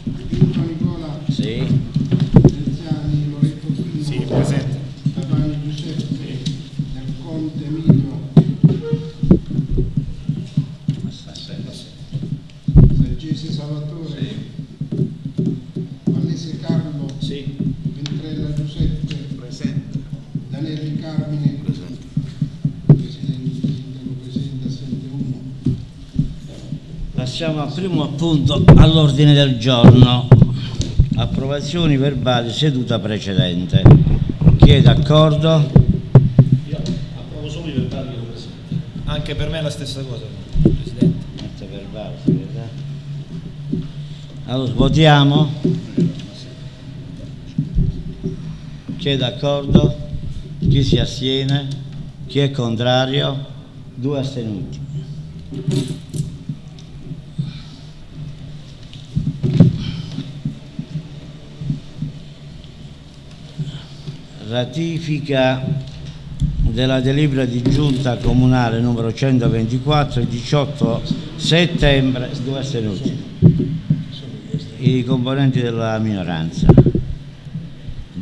Pinto Nicola. Sì. Renziani Loretto Pino. Sì, presente. Catania Giuseppe. Sì. Del Conte Emilio. Sergesi Salvatore. Sì. Vallese Carlo. Sì. Ventrella Giuseppe. Presente. Danelli Carmine. Presente. Presidente, sindaco presente, assente uno. Passiamo al primo appunto all'ordine del giorno. Approvazioni verbali seduta precedente. Chi è d'accordo? Io approvo solo i verbali che ho presente. Anche per me è la stessa cosa, Presidente. Atti verbali, sì, verità. Allora votiamo. Chi è d'accordo? Chi si astiene? Chi è contrario? 2 astenuti. Ratifica della delibera di giunta comunale numero 124 il 18 settembre, 2 astenuti, i componenti della minoranza, del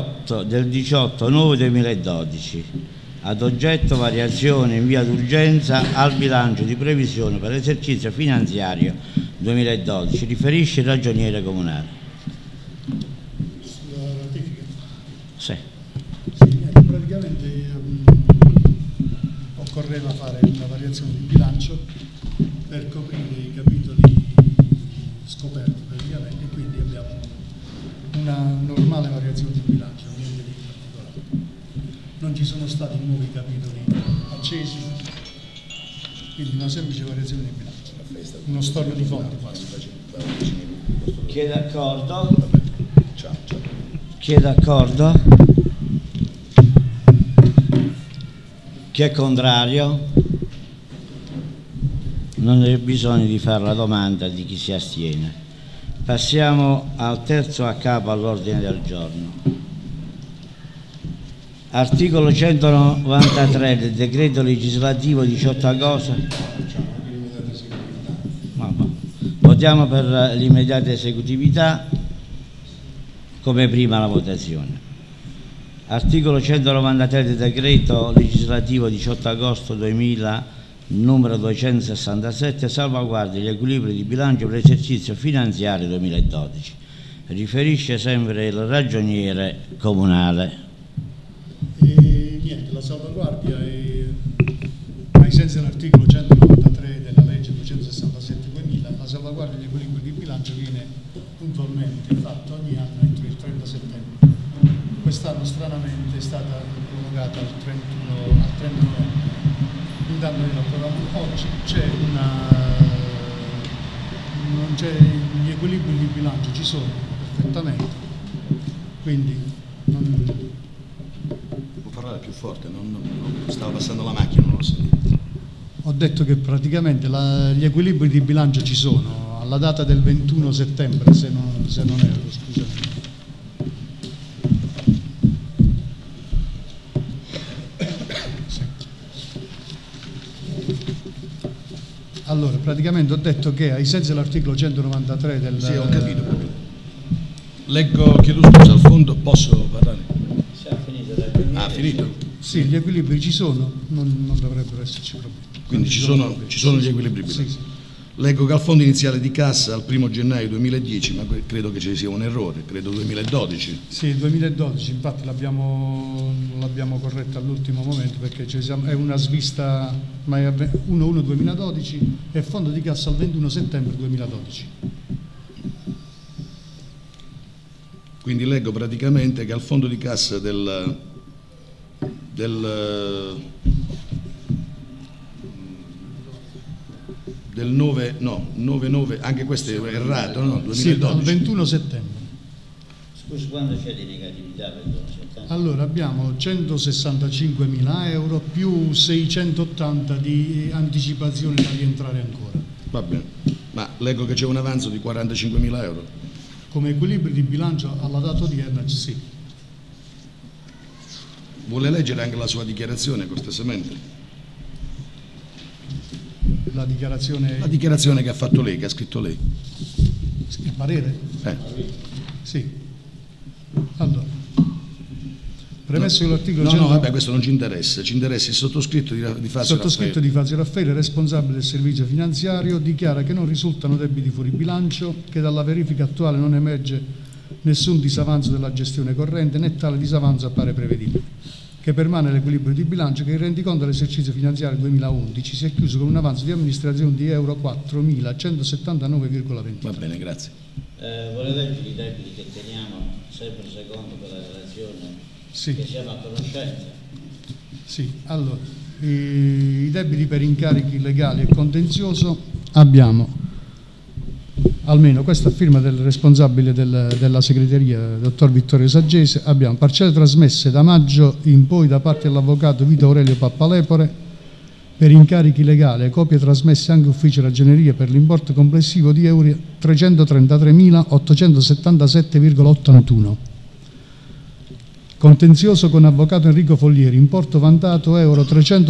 18/9/2012, ad oggetto variazione in via d'urgenza al bilancio di previsione per l'esercizio finanziario 2012, riferisce il ragioniere comunale. Sulla ratifica? Sì. Sì, praticamente occorreva fare una variazione di bilancio per coprire i capitoli scoperti praticamente, quindi abbiamo una normale variazione di bilancio, niente di particolare. Non ci sono stati nuovi capitoli accesi, quindi una semplice variazione di bilancio, uno storno di fondi quasi. Chi è d'accordo? Chi è d'accordo? Chi è contrario? Non c'è bisogno di fare la domanda di chi si astiene. Passiamo al terzo a capo all'ordine del giorno. Articolo 193 del decreto legislativo 18 agosto. Votiamo per l'immediata esecutività come prima la votazione. Articolo 193 del decreto legislativo 18 agosto 2000 numero 267, salvaguardia gli equilibri di bilancio per l'esercizio finanziario 2012. Riferisce sempre il ragioniere comunale. E niente, la salvaguardia è ai sensi dell'articolo 193 della legge 267/2000, la salvaguardia degli equilibri di bilancio viene puntualmente fatta ogni anno entro il 30 settembre. Quest'anno stranamente è stata prorogata al 30 novembre. Intanto noi la proviamo oggi, gli equilibri di bilancio ci sono perfettamente, quindi Può parlare più forte, stava passando la macchina, non lo sentito. ho detto che praticamente gli equilibri di bilancio ci sono alla data del 21 settembre, se non erro, scusate. Allora, praticamente ho detto che ai sensi dell'articolo 193 del... Sì, ho capito proprio. Leggo, chiedo scusa, al fondo posso parlare? Ah, finito? Sì, gli equilibri ci sono, non dovrebbero esserci problemi. Quindi ci sono gli equilibri. Sì, sì. Leggo che al fondo iniziale di cassa al 1 gennaio 2010, ma credo che ci sia un errore, credo 2012. Sì, 2012, infatti l'abbiamo corretta all'ultimo momento perché è una svista, ma è 1/1/2012 e fondo di cassa al 21 settembre 2012. Quindi leggo praticamente che al fondo di cassa del 9, anche questo è errato, no? 2012. Sì, al 21 settembre. Scusi, quando c'è di negatività? Allora abbiamo 165.000 euro più 680 di anticipazione da rientrare ancora. Va bene, ma leggo che c'è un avanzo di 45.000 euro. Come equilibri di bilancio alla data odierna sì. Vuole leggere anche la sua dichiarazione cortesemente? La dichiarazione La dichiarazione che ha fatto lei, che ha scritto lei. Il parere? Sì. Allora, premesso che l'articolo No, vabbè, questo non ci interessa il sottoscritto di Fazio sottoscritto di Fazio Raffaele, responsabile del servizio finanziario, dichiara che non risultano debiti fuori bilancio, che dalla verifica attuale non emerge nessun disavanzo della gestione corrente, né tale disavanzo appare prevedibile, che permane l'equilibrio di bilancio, che il rendiconto dell'esercizio finanziario 2011 si è chiuso con un avanzo di amministrazione di euro 4.179,20. Va bene, grazie. Volete leggere i debiti che teniamo sempre secondo quella relazione? Sì. Che siamo a conoscenza? Sì, allora, i debiti per incarichi legali e contenzioso abbiamo, almeno questa firma del responsabile della segreteria, dottor Vittorio Saggese, abbiamo parcelle trasmesse da maggio in poi da parte dell'avvocato Vito Aurelio Pappalepore per incarichi legali, copie trasmesse anche ufficio ragioneria per l'importo complessivo di euro 333.877,81. Contenzioso con avvocato Enrico Follieri, importo vantato euro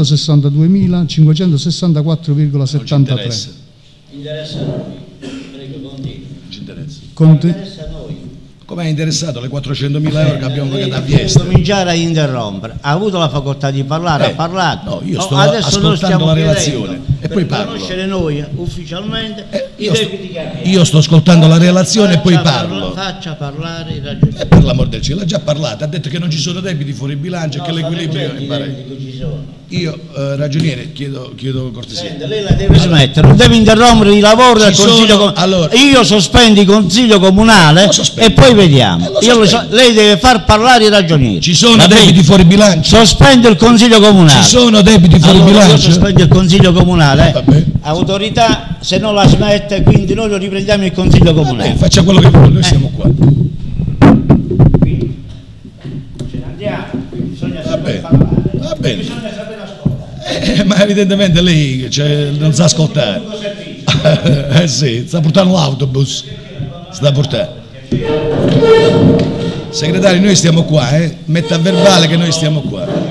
362.564,73. Interessa a noi. Prego, continui. Ci interessa. Interessa a noi. Come è interessato le 400.000 euro che abbiamo pagato a Vieste? Cominciare a interrompere. Ha avuto la facoltà di parlare, ha parlato. No, io sto adesso noi stiamo ascoltando la relazione e poi per parlo. conoscere noi ufficialmente i debiti che abbiamo. Io sto ascoltando la relazione e poi parlo. Faccia parlare il ragioniere. Per l'amor del cielo, ha già parlato, ha detto che non ci sono debiti fuori bilancio e che l'equilibrio è pareggio. Io, ragioniere, chiedo cortesia. Senta, lei la deve smettere, non deve interrompere i lavori del consiglio comunale. Allora, io sospendo il consiglio comunale e poi vediamo. Lei deve far parlare i ragionieri. Ci sono debiti fuori bilancio? Sospendo il consiglio comunale. Ci sono debiti fuori bilancio? Io sospendo il consiglio comunale. Autorità, se non la smette, quindi noi lo riprendiamo il consiglio comunale. Faccia quello che vuole, noi siamo qua. Quindi, ce ne andiamo, bisogna saper parlare. Va bene. Bisogna saper ascoltare. Ma evidentemente lei non sa ascoltare. Sì, sta portando l'autobus. Sta portando. Segretario, noi stiamo qua, metta a verbale che noi stiamo qua.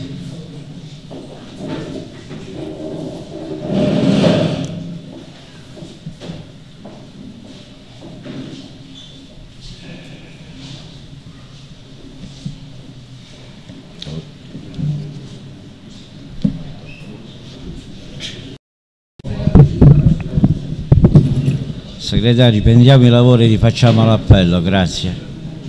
Segretario, prendiamo i lavori e rifacciamo l'appello, grazie.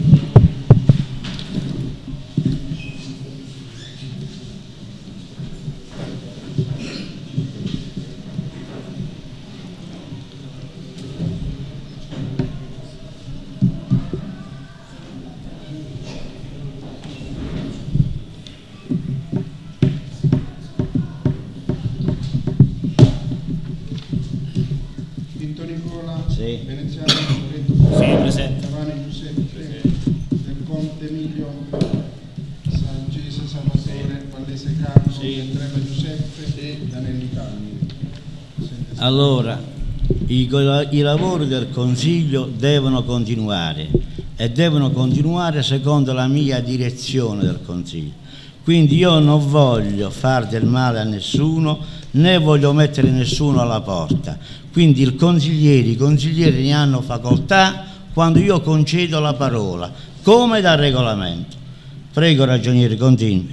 Veneziano Loreto, Sì, presente. Cavani Giuseppe, Del Conte Emilio, Saggese Salvatore, Vallese Carlo, Trema Giuseppe, Danelli Calmi. Allora, i lavori del Consiglio devono continuare e devono continuare secondo la mia direzione del Consiglio. Quindi io non voglio far del male a nessuno, né voglio mettere nessuno alla porta. Quindi i consiglieri ne hanno facoltà quando io concedo la parola, come dal regolamento. Prego, ragioniere, continui.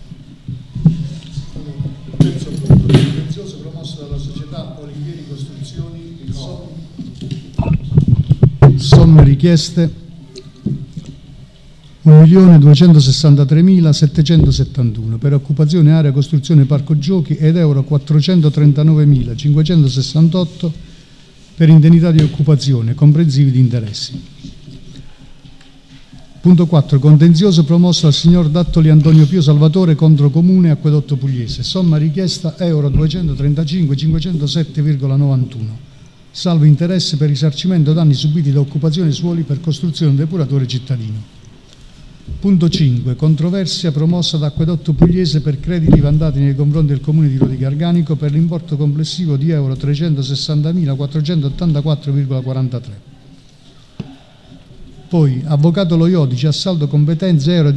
Terzo punto, contenzioso promosso dalla società Olivieri Costruzioni, somme richieste 1.263.771 per occupazione area costruzione parco giochi ed euro 439.568 per indennità di occupazione comprensivi di interessi. Punto 4. Contenzioso promosso al signor Dattoli Antonio Pio Salvatore contro Comune Acquedotto Pugliese, somma richiesta euro 235.507,91 salvo interesse per risarcimento danni subiti da occupazione suoli per costruzione depuratore cittadino. Punto 5. Controversia promossa da Acquedotto Pugliese per crediti vantati nei confronti del Comune di Rodi Garganico per l'importo complessivo di euro 360.484,43. Poi, Avvocato Loiodici a saldo competenze euro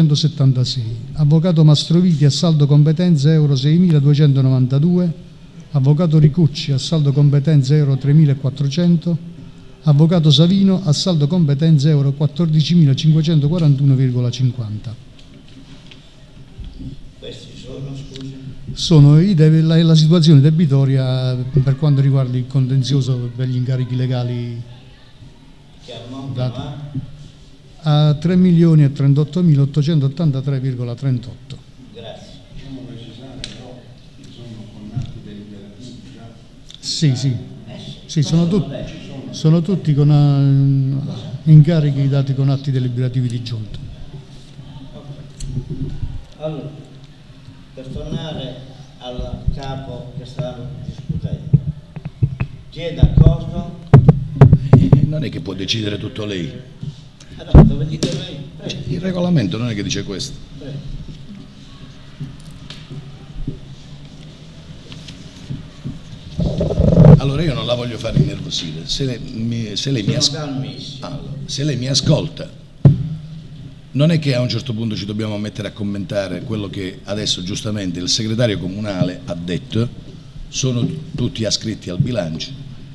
18.876. Avvocato Mastroviti a saldo competenze euro 6.292. Avvocato Ricucci a saldo competenze euro 3.400, Avvocato Savino a saldo competenze euro 14.541,50. Questi sono, scusi? Sono la situazione debitoria per quanto riguarda il contenzioso per gli incarichi legali Che ammontano a 3.038.883,38. Grazie. Diciamo precisare però che sono con atti deliberativi già. Sì, sono tutti con incarichi dati con atti deliberativi di giunta. Allora, per tornare al capo che stavamo discutendo, chi è d'accordo? Non è che può decidere tutto lei. Allora, dove dite lei? Prego. Il regolamento non è che dice questo. Prego. Allora io non la voglio fare innervosire. Se lei mi ascolta, non è che a un certo punto ci dobbiamo mettere a commentare quello che adesso giustamente il segretario comunale ha detto, sono tutti ascritti al bilancio.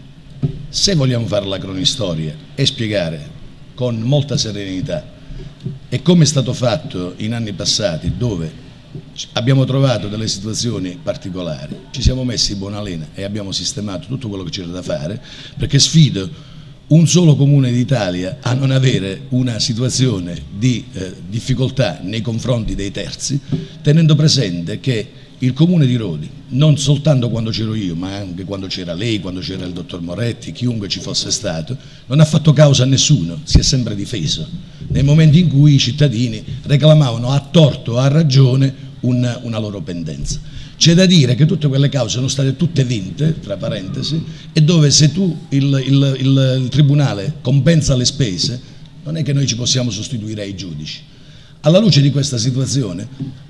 Se vogliamo fare la cronistoria e spiegare con molta serenità e come è stato fatto in anni passati, dove abbiamo trovato delle situazioni particolari, ci siamo messi buona lena e abbiamo sistemato tutto quello che c'era da fare, perché sfido un solo comune d'Italia a non avere una situazione di difficoltà nei confronti dei terzi, tenendo presente che il comune di Rodi, non soltanto quando c'ero io, ma anche quando c'era lei, quando c'era il dottor Moretti, chiunque ci fosse stato, non ha fatto causa a nessuno, si è sempre difeso nei momenti in cui i cittadini reclamavano a torto o a ragione una loro pendenza. C'è da dire che tutte quelle cause sono state tutte vinte, tra parentesi, e dove se tu il tribunale compensa le spese, non è che noi ci possiamo sostituire ai giudici. Alla luce di questa situazione,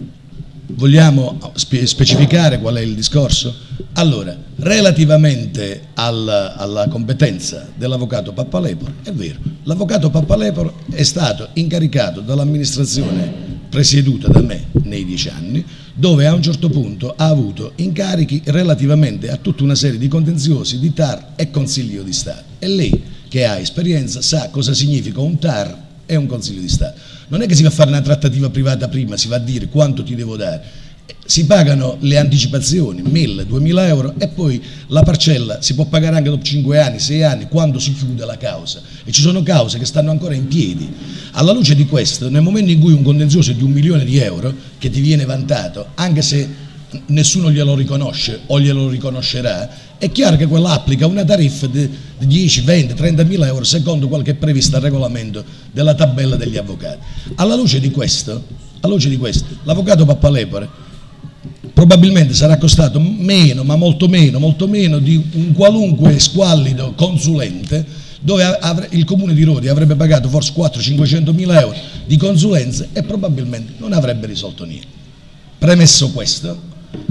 vogliamo specificare qual è il discorso? Allora, relativamente alla competenza dell'avvocato Pappalepore, è vero, l'avvocato Pappalepore è stato incaricato dall'amministrazione presieduta da me nei 10 anni, dove a un certo punto ha avuto incarichi relativamente a tutta una serie di contenziosi di TAR e Consiglio di Stato. E lei, che ha esperienza, sa cosa significa un TAR e un Consiglio di Stato. Non è che si va a fare una trattativa privata prima, si va a dire quanto ti devo dare. Si pagano le anticipazioni, 1.000, 2.000 euro, e poi la parcella si può pagare anche dopo 5 anni, 6 anni, quando si chiude la causa. E ci sono cause che stanno ancora in piedi. Alla luce di questo, nel momento in cui un contenzioso è di 1 milione di euro, che ti viene vantato, anche se nessuno glielo riconosce o glielo riconoscerà, è chiaro che quella applica una tariffa di 10, 20, 30.000 euro secondo quel che è previsto al regolamento della tabella degli avvocati. Alla luce di questo, l'avvocato Pappalepore probabilmente sarà costato meno, ma molto meno di un qualunque squallido consulente, dove il comune di Rodi avrebbe pagato forse 400-500.000 euro di consulenze e probabilmente non avrebbe risolto niente. Premesso questo,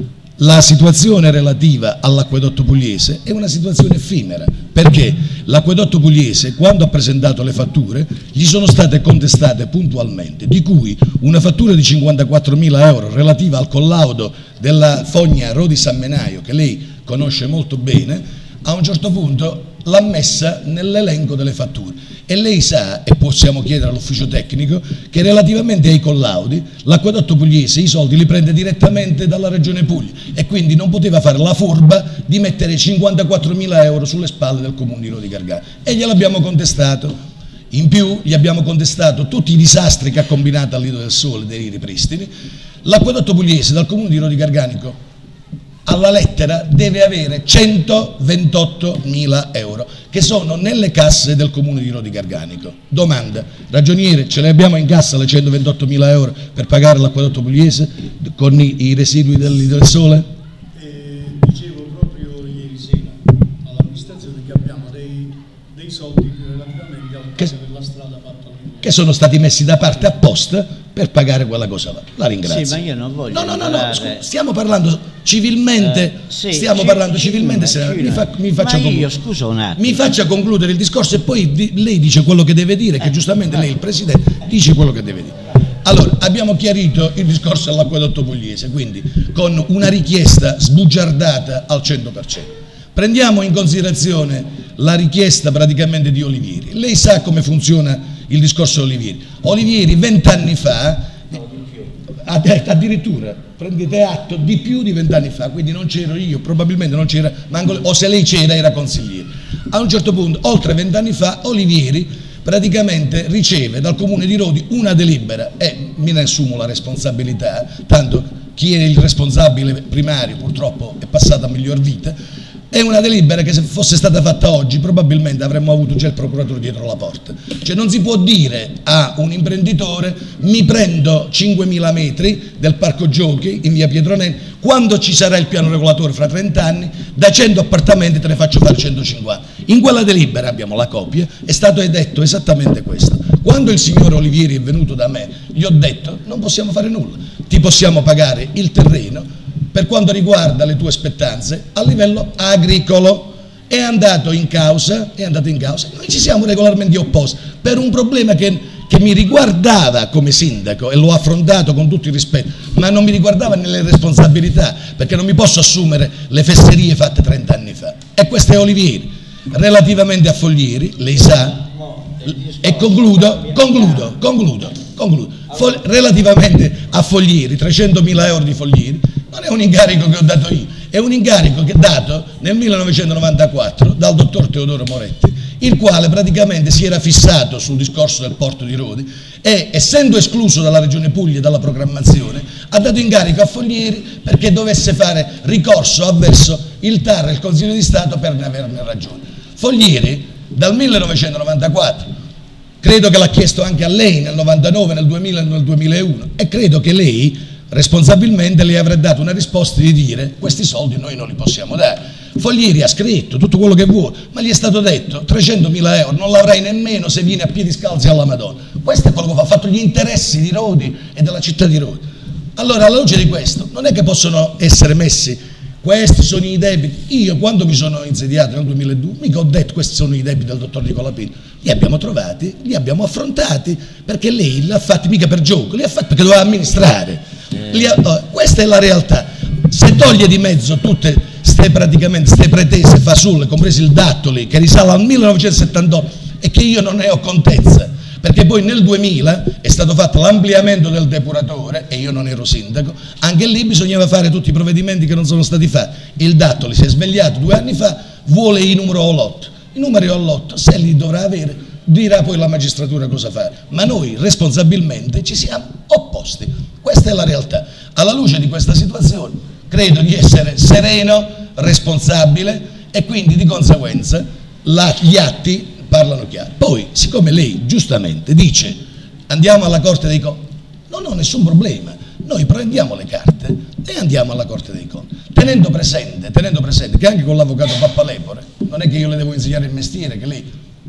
la situazione relativa all'acquedotto pugliese è una situazione effimera, perché l'acquedotto pugliese, quando ha presentato le fatture, gli sono state contestate puntualmente, di cui una fattura di 54.000 euro relativa al collaudo della fogna Rodi San Menaio, che lei conosce molto bene, a un certo punto l'ha messa nell'elenco delle fatture. E lei sa, e possiamo chiedere all'ufficio tecnico, che relativamente ai collaudi l'acquedotto pugliese i soldi li prende direttamente dalla regione Puglia e quindi non poteva fare la furba di mettere 54.000 euro sulle spalle del comune di Rodi Garganico, e gliel'abbiamo contestato. In più gli abbiamo contestato tutti i disastri che ha combinato al Lido del Sole dei ripristini. L'acquedotto pugliese dal comune di Rodi Garganico alla lettera deve avere 128.000 euro che sono nelle casse del comune di Rodi Garganico. Domanda, ragioniere, ce le abbiamo in cassa le 128.000 euro per pagare l'acquedotto pugliese con i residui del Lido del Sole? Dicevo proprio ieri sera all'amministrazione che abbiamo dei soldi relativamente al caso della strada fatta che sono stati messi da parte apposta per pagare quella cosa là. La ringrazio. Sì, ma io non voglio. No, scusa, stiamo parlando civilmente. Mi faccia concludere il discorso e poi lei dice quello che deve dire, che giustamente lei, il Presidente, dice quello che deve dire. Allora, abbiamo chiarito il discorso dell'acquedotto pugliese, quindi con una richiesta sbugiardata al 100%. Prendiamo in considerazione la richiesta praticamente di Olivieri. Lei sa come funziona il discorso di Olivieri. Olivieri 20 anni fa, addirittura prendete atto, di più di 20 anni fa, quindi non c'ero io, probabilmente non c'era, o se lei c'era era consigliere. A un certo punto, oltre 20 anni fa, Olivieri praticamente riceve dal comune di Rodi una delibera, e me ne assumo la responsabilità, tanto chi è il responsabile primario purtroppo è passato a miglior vita. È una delibera che se fosse stata fatta oggi probabilmente avremmo avuto già il procuratore dietro la porta. Cioè non si può dire a un imprenditore: mi prendo 5.000 metri del parco giochi in via Pietronelli, quando ci sarà il piano regolatore fra 30 anni, da 100 appartamenti te ne faccio fare 150. In quella delibera, abbiamo la copia, è stato detto esattamente questo. Quando il signor Olivieri è venuto da me, gli ho detto: non possiamo fare nulla, ti possiamo pagare il terreno per quanto riguarda le tue spettanze a livello agricolo. È andato in causa, noi ci siamo regolarmente opposti per un problema che mi riguardava come sindaco, e l'ho affrontato con tutto il rispetto, ma non mi riguardava nelle responsabilità, perché non mi posso assumere le fesserie fatte 30 anni fa. E questo è Olivieri. Relativamente a Foglieri, lei sa, e concludo. Relativamente a Foglieri, 300.000 euro di Foglieri non è un incarico che ho dato io, è un incarico che è dato nel 1994 dal dottor Teodoro Moretti, il quale praticamente si era fissato sul discorso del porto di Rodi e, essendo escluso dalla Regione Puglia e dalla programmazione, ha dato incarico a Foglieri perché dovesse fare ricorso avverso il TAR e il Consiglio di Stato per ne averne ragione. Foglieri dal 1994, credo che l'ha chiesto anche a lei nel 99, nel 2000 e nel 2001, e credo che lei responsabilmente le avrà dato una risposta di dire: questi soldi noi non li possiamo dare. Foglieri ha scritto tutto quello che vuole, ma gli è stato detto: 300.000 euro non l'avrai nemmeno se vieni a piedi scalzi alla Madonna. Questo è quello che fa, ha fatto gli interessi di Rodi e della città di Rodi. Allora, alla luce di questo, non è che possono essere messi: questi sono i debiti. Io, quando mi sono insediato nel 2002, mica ho detto: questi sono i debiti del dottor Nicola Pino. Li abbiamo trovati, li abbiamo affrontati, perché lei li ha fatti mica per gioco, li ha fatti perché doveva amministrare. Questa è la realtà. Se toglie di mezzo tutte ste pretese fasulle, compreso il Dattoli, che risale al 1978 e che io non ne ho contezza, perché poi nel 2000 è stato fatto l'ampliamento del depuratore e io non ero sindaco, anche lì bisognava fare tutti i provvedimenti che non sono stati fatti. Il Dattoli si è svegliato 2 anni fa, vuole i numeri all'otto. I numeri all'otto, se li dovrà avere, dirà poi la magistratura cosa fare, ma noi responsabilmente ci siamo opposti. Questa è la realtà. Alla luce di questa situazione credo di essere sereno, responsabile, e quindi di conseguenza gli atti parlano chiaro. Poi, siccome lei giustamente dice: andiamo alla Corte dei Conti, non ho nessun problema, noi prendiamo le carte e andiamo alla Corte dei Conti, tenendo presente che anche con l'avvocato Pappalepore non è che io le devo insegnare il mestiere, che lei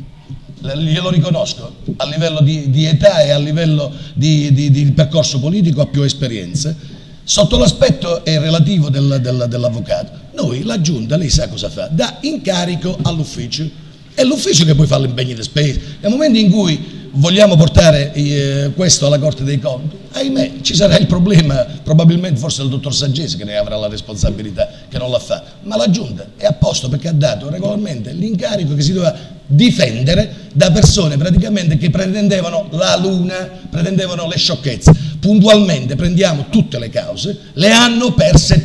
glielo riconosco, a livello di età e a livello di percorso politico ha più esperienze. Sotto l'aspetto relativo dell'avvocato, noi, la Giunta, lei sa cosa fa? Dà incarico all'ufficio, è l'ufficio che poi fa l'impegno di spese. Nel momento in cui vogliamo portare questo alla Corte dei Conti, ahimè, ci sarà il problema, probabilmente forse il dottor Saggese che ne avrà la responsabilità, che non l'ha fatto, ma la Giunta è a posto perché ha dato regolarmente l'incarico che si doveva difendere da persone praticamente che pretendevano la luna, pretendevano le sciocchezze. Puntualmente prendiamo tutte le cause, le hanno perse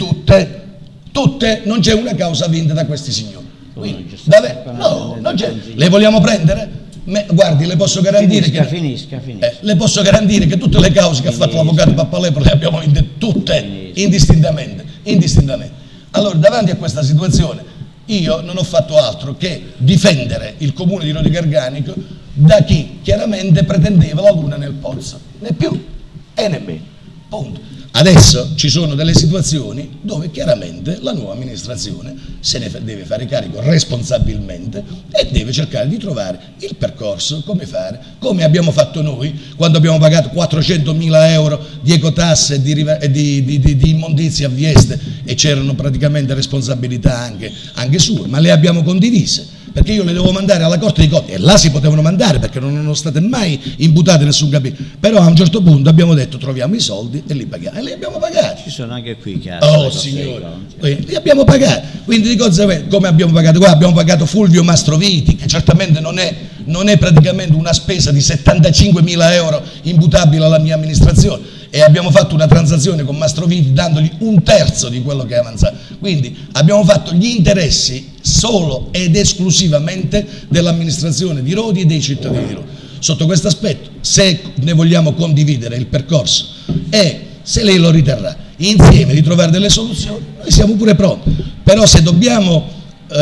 tutte, non c'è una causa vinta da questi signori. Quindi, no, non c'è. Le vogliamo prendere? Guardi, le posso garantire Finisca. Le posso garantire che tutte le cause che ha fatto l'avvocato Pappalepore le abbiamo vinte tutte, indistintamente. Allora, davanti a questa situazione, io non ho fatto altro che difendere il comune di Rodi Garganico da chi chiaramente pretendeva la luna nel pozzo, né più e né meno. Punto. Adesso ci sono delle situazioni dove chiaramente la nuova amministrazione se ne deve fare carico responsabilmente e deve cercare di trovare il percorso, come fare, come abbiamo fatto noi quando abbiamo pagato 400.000 euro di ecotasse e di immondizie a Vieste, e c'erano praticamente responsabilità anche sue, ma le abbiamo condivise. perché io le devo mandare alla Corte dei Conti, e là si potevano mandare perché non erano state mai imputate nessun capitolo, però a un certo punto abbiamo detto troviamo i soldi e li paghiamo, e li abbiamo pagati. Ci sono anche qui che Oh signore, li abbiamo pagati, quindi di conseguenza come abbiamo pagato qua? Abbiamo pagato Fulvio Mastroviti, che certamente non è praticamente una spesa di 75.000 euro imputabile alla mia amministrazione, e abbiamo fatto una transazione con Mastroviti dandogli 1/3 di quello che è avanzato, quindi abbiamo fatto gli interessi solo ed esclusivamente dell'amministrazione di Rodi e dei cittadini di Rodi. Sotto questo aspetto, se ne vogliamo condividere il percorso e se lei lo riterrà insieme di trovare delle soluzioni, noi siamo pure pronti, però se dobbiamo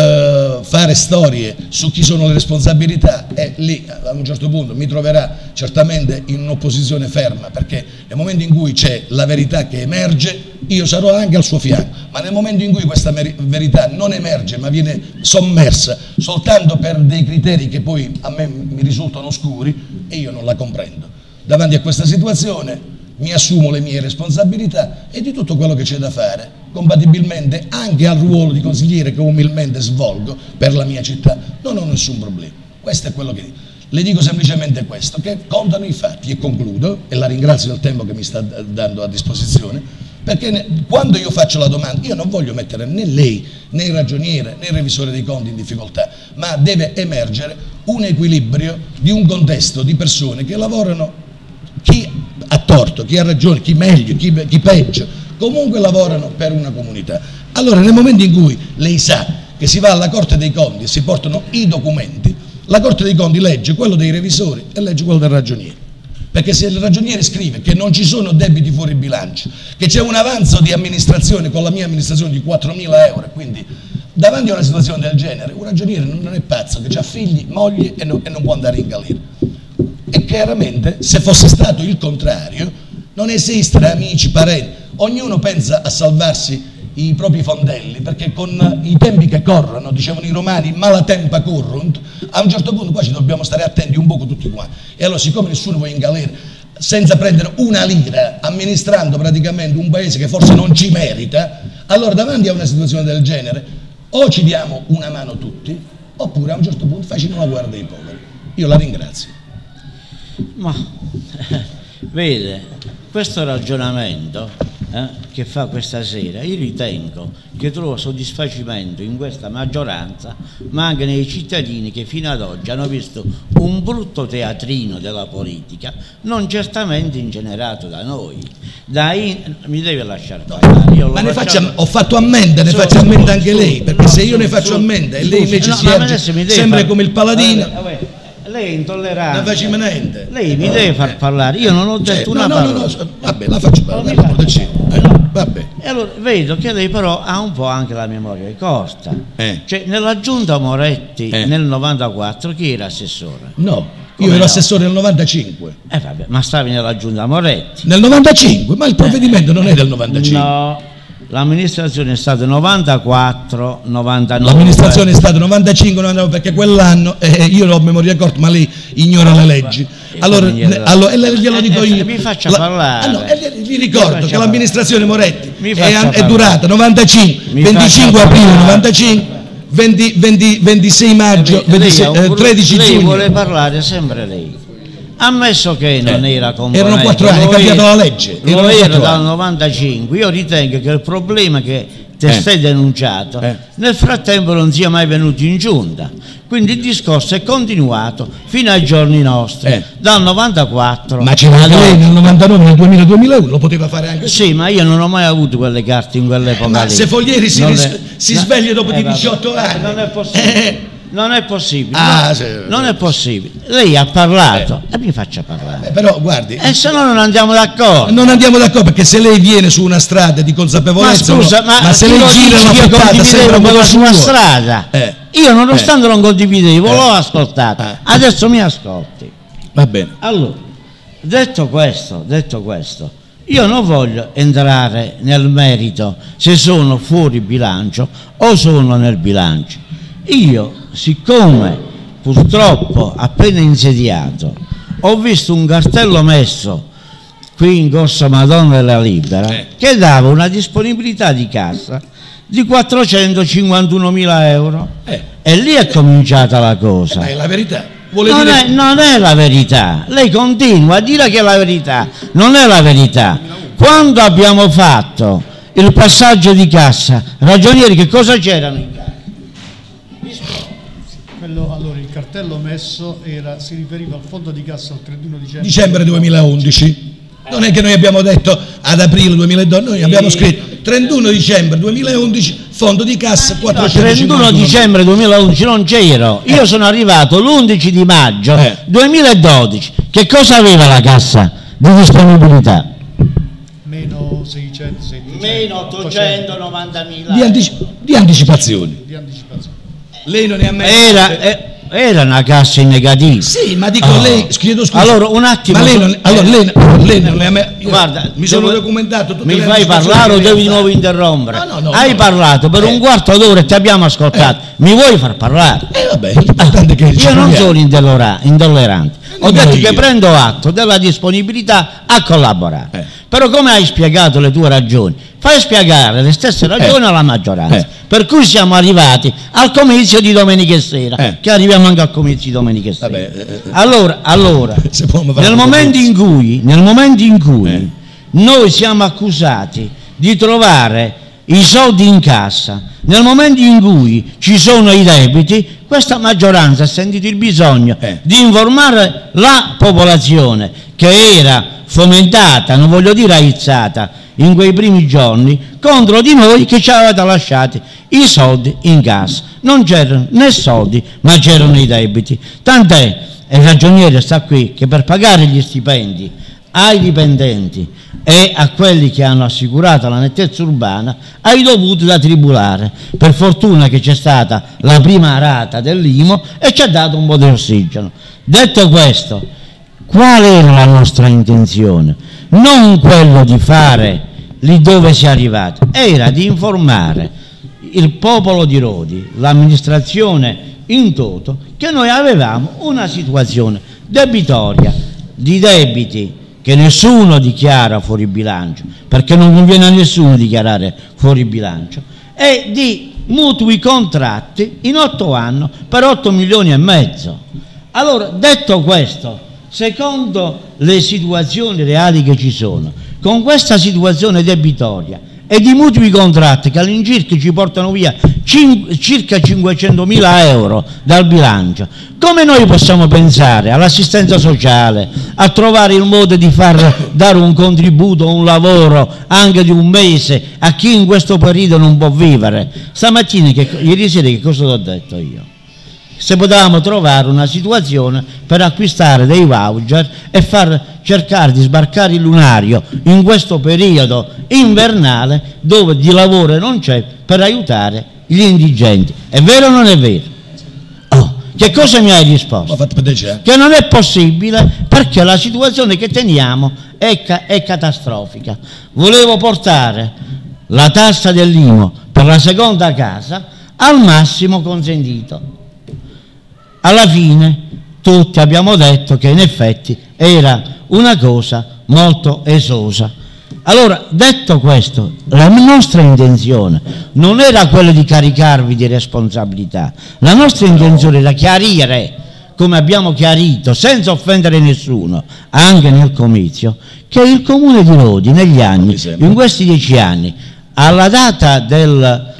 fare storie su chi sono le responsabilità, e lì a un certo punto mi troverà certamente in un'opposizione ferma, perché nel momento in cui c'è la verità che emerge io sarò anche al suo fianco, ma nel momento in cui questa verità non emerge ma viene sommersa soltanto per dei criteri che poi a me mi risultano oscuri, e io non la comprendo. Davanti a questa situazione mi assumo le mie responsabilità e di tutto quello che c'è da fare, compatibilmente anche al ruolo di consigliere che umilmente svolgo per la mia città, non ho nessun problema. Questo è quello che dico. Le dico semplicemente questo, che contano i fatti, e concludo, e la ringrazio del tempo che mi sta dando a disposizione, perché quando io faccio la domanda io non voglio mettere né lei, né il ragioniere, né il revisore dei conti in difficoltà, ma deve emergere un equilibrio di un contesto di persone che lavorano, chi ha torto, chi ha ragione, chi meglio, chi peggio, comunque lavorano per una comunità. Allora nel momento in cui lei sa che si va alla Corte dei Conti e si portano i documenti, la Corte dei Conti legge quello dei revisori e legge quello del ragioniere, perché se il ragioniere scrive che non ci sono debiti fuori bilancio, che c'è un avanzo di amministrazione con la mia amministrazione di 4.000 euro, quindi davanti a una situazione del genere un ragioniere non è pazzo, che ha figli, moglie e non può andare in galera. E chiaramente se fosse stato il contrario non esistono amici, parenti, ognuno pensa a salvarsi i propri fondelli, perché con i tempi che corrono, dicevano i romani, mala tempa corrunt, a un certo punto qua ci dobbiamo stare attenti un poco tutti quanti, e allora siccome nessuno va in galera senza prendere una lira, amministrando praticamente un paese che forse non ci merita, allora davanti a una situazione del genere o ci diamo una mano tutti, oppure a un certo punto facciamo la guerra dei poveri. Io la ringrazio. Ma vede, questo ragionamento che fa questa sera, io ritengo che trova soddisfacimento in questa maggioranza, ma anche nei cittadini che fino ad oggi hanno visto un brutto teatrino della politica, non certamente ingenerato da noi. Mi deve lasciare parlare. Io ma ne ho fatto ammenda, ne faccio ammenda anche lei, perché se io ne faccio ammenda e lei invece si erge sempre come il paladino. Lei è intollerante. Non facciamo niente. Lei mi deve far parlare. Io non ho detto una parola. No, vabbè, la faccio parlare. Vabbè. E allora vedo che lei però ha un po' anche la memoria corta. Cioè, nella giunta Moretti nel 94 chi era assessore? No, io ero assessore nel 95. Vabbè, ma stavi nella giunta Moretti. Nel 95? Ma il provvedimento non è del 95. No. L'amministrazione è stata 94, 99. L'amministrazione è stata 95, 99, perché quell'anno io ho memoria corta, ma lei ignora le leggi. Allora glielo dico io. Mi faccia parlare. Vi ricordo che l'amministrazione Moretti è durata 95, 25 aprile 95, 26 maggio, 13 giugno. Lei vuole parlare sempre lei. Ammesso che non era componente, erano 4 anni, è cambiata la legge. Lo era dal 95. Io ritengo che il problema che testé denunciato nel frattempo non sia mai venuto in giunta. Quindi il discorso è continuato fino ai giorni nostri, dal 94. Ma c'era anche lei nel 99, nel 2000, 2001, lo poteva fare anche. Sì, ma io non ho mai avuto quelle carte in quell'epoca. Ma se Foglieri si sveglia dopo di 18 anni. Non è possibile. Non è possibile, non è possibile. Lei ha parlato e mi faccia parlare. Però guardi. E se no non andiamo d'accordo. Non andiamo d'accordo, perché se lei viene su una strada di consapevolezza. Ma scusa, ma se lei gira la portata sembra quella su una strada. Io nonostante non condividevo, l'ho ascoltato. Adesso mi ascolti. Va bene. Allora, detto questo, io non voglio entrare nel merito se sono fuori bilancio o sono nel bilancio. Io, siccome purtroppo appena insediato ho visto un cartello messo qui in Corso Madonna della Libera che dava una disponibilità di cassa di 451.000 euro E lì è cominciata la cosa. Ma è la verità. Vuole Non dire... non è la verità. Lei continua a dire che è la verità. Non è la verità. Quando abbiamo fatto il passaggio di cassa, ragionieri, che cosa c'erano in cassa? Allora, il cartello messo si riferiva al fondo di cassa al 31 dicembre. Dicembre 2011. Non è che noi abbiamo detto ad aprile 2012, noi abbiamo scritto 31 dicembre 2011, fondo di cassa 451. 31 dicembre 2011 non c'ero, io sono arrivato l'11 di maggio 2012. Che cosa aveva la cassa di disponibilità? Meno 600, 700, Meno 890.000 di anticipazioni. di anticipazione. Lei non ne ha mai... Era una cassa in negativo. Sì, ma dico lei, chiedo scusa. Allora, un attimo. Ma lei non ne ha mai... Guarda, mi sono documentato tutte mi le fai parlare o devi di nuovo interrompere? No, Hai parlato per un quarto d'ora e ti abbiamo ascoltato. Mi vuoi far parlare? Vabbè, l'importante è che Io non sono intollerante. Ho detto che io. prendo atto della disponibilità a collaborare. Però come hai spiegato le tue ragioni? Fai spiegare le stesse ragioni alla maggioranza. Per cui siamo arrivati al comizio di domenica sera, che arriviamo anche al comizio di domenica sera. Allora nel momento in cui noi siamo accusati di trovare i soldi in cassa, nel momento in cui ci sono i debiti, questa maggioranza ha sentito il bisogno di informare la popolazione, che era fomentata, non voglio dire aizzata, in quei primi giorni contro di noi, che ci avevate lasciati i soldi in cassa. Non c'erano né soldi, ma c'erano i debiti. Tant'è, e il ragioniere sta qui, che per pagare gli stipendi ai dipendenti e a quelli che hanno assicurato la nettezza urbana hai dovuto da tribulare. Per fortuna che c'è stata la prima rata dell'IMO e ci ha dato un po' di ossigeno. Detto questo, qual era la nostra intenzione? Non quello di fare lì dove si è arrivati, era di informare il popolo di Rodi, l'amministrazione in toto, che noi avevamo una situazione debitoria, di debiti che nessuno dichiara fuori bilancio, perché non conviene a nessuno dichiarare fuori bilancio, e di mutui contratti in 8 anni per 8 milioni e mezzo. Allora, detto questo, secondo le situazioni reali che ci sono, con questa situazione debitoria e di mutui contratti che all'incirca ci portano via circa 500.000 euro dal bilancio, come noi possiamo pensare all'assistenza sociale, a trovare il modo di far dare un contributo, un lavoro anche di un mese a chi in questo periodo non può vivere? Stamattina, ieri sera, che cosa ti ho detto io? Se potevamo trovare una situazione per acquistare dei voucher e far cercare di sbarcare il lunario in questo periodo invernale dove di lavoro non c'è, per aiutare gli indigenti. È vero o non è vero? Che cosa mi hai risposto? Che non è possibile perché la situazione che teniamo è catastrofica. Volevo portare la tassa dell'IMO per la seconda casa al massimo consentito. Alla fine tutti abbiamo detto che in effetti era una cosa molto esosa. Allora, detto questo, la nostra intenzione non era quella di caricarvi di responsabilità, la nostra intenzione era chiarire, come abbiamo chiarito, senza offendere nessuno, anche nel comizio, che il Comune di Rodi negli anni, in questi 10 anni, alla data del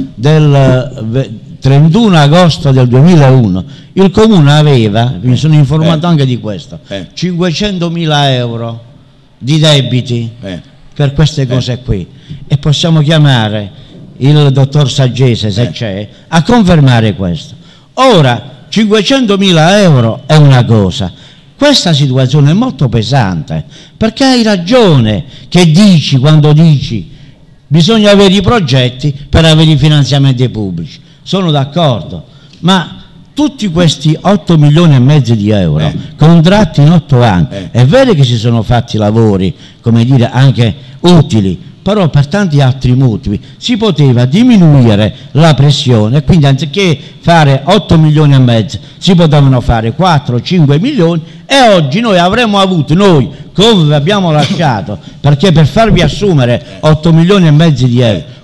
31 agosto del 2001, il Comune aveva, mi sono informato anche di questo, 500.000 euro di debiti per queste cose qui, e possiamo chiamare il dottor Saggese, se c'è, a confermare questo. Ora, 500.000 euro è una cosa, questa situazione è molto pesante, perché hai ragione che dici quando dici bisogna avere i progetti per avere i finanziamenti pubblici. Sono d'accordo, ma tutti questi 8 milioni e mezzo di euro contratti in 8 anni, è vero che si sono fatti lavori, come dire, anche utili, però per tanti altri mutui si poteva diminuire la pressione, quindi anziché fare 8 milioni e mezzo si potevano fare 4-5 milioni, e oggi noi avremmo avuto, come vi abbiamo lasciato, perché per farvi assumere 8 milioni e mezzo di euro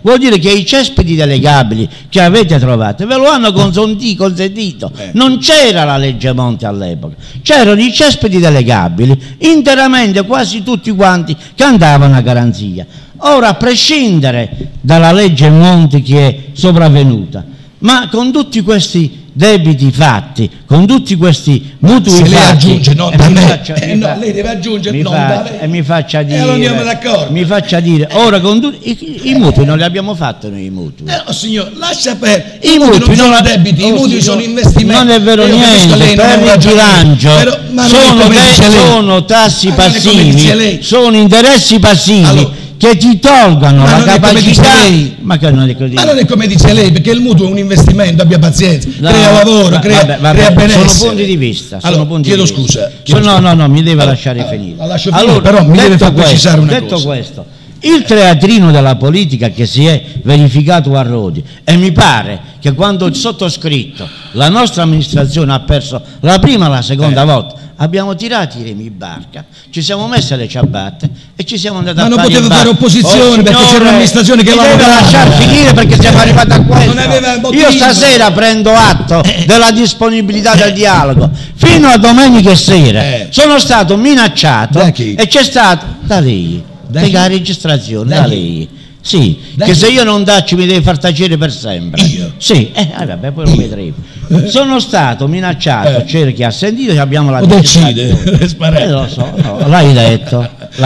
vuol dire che i cespiti delegabili che avete trovato ve lo hanno consentito. Non c'era la legge Monti all'epoca, c'erano i cespiti delegabili interamente, quasi tutti quanti che andavano a garanzia. Ora, a prescindere dalla legge Monti che è sopravvenuta, ma con tutti questi debiti fatti, con tutti questi mutui se fatti, lei aggiunge, non da me, lei deve aggiungere, non da lei. E mi faccia dire, non andiamo d'accordo. Mi faccia dire, ora con i mutui non li abbiamo fatti noi i mutui. No, signor, lascia perdere. I mutui non sono debiti, i mutui sono investimenti. Non è vero niente, per il bilancio sono tassi passivi, sono interessi passivi. Che ti tolgono la capacità, ma non è come dice lei, perché il mutuo è un investimento, abbia pazienza, crea lavoro, crea benessere. Sono punti di vista. Chiedo scusa. No, mi deve lasciare finire. Allora, però mi deve far precisare una cosa. Detto questo, il teatrino della politica che si è verificato a Rodi, e mi pare che quando il sottoscritto, la nostra amministrazione ha perso la prima e la seconda volta, abbiamo tirato i remi in barca, ci siamo messi alle ciabatte e ci siamo andati a fare. Ma non poteva fare opposizione perché c'era un'amministrazione che deve lasciar finire, perché siamo arrivati a questo. Io stasera prendo atto della disponibilità del dialogo. Fino a domenica sera sono stato minacciato e c'è stato da lei, la registrazione da lei. Sì, che se io non taccio mi devi far tacere per sempre. Io? Sì, vabbè, poi lo vedremo. Sono stato minacciato, c'era chi ha sentito che abbiamo la decide. Lo so, no, l'hai detto.